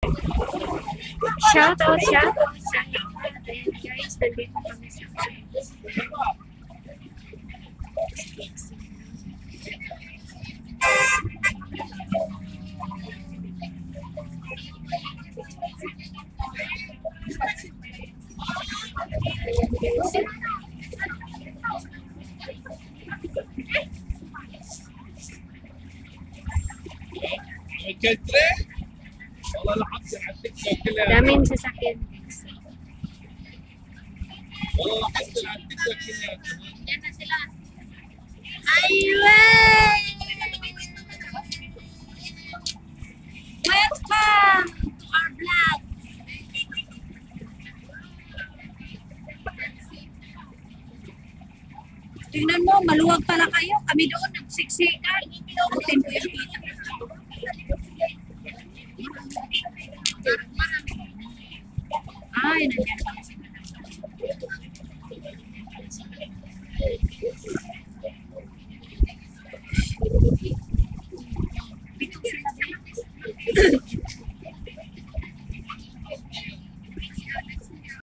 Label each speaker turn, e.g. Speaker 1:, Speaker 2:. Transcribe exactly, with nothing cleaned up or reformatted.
Speaker 1: Shout out, shout out, shout out. Ayan guys, nandito kami sa daming sasakyan guys. Yan na sila. Ayway! Welcome to our vlog. Tingnan mo, maluwag pala kayo. Kami doon nagsiksikan. Butin po yung kita. Ay, nandiyan pala sa Dito sila.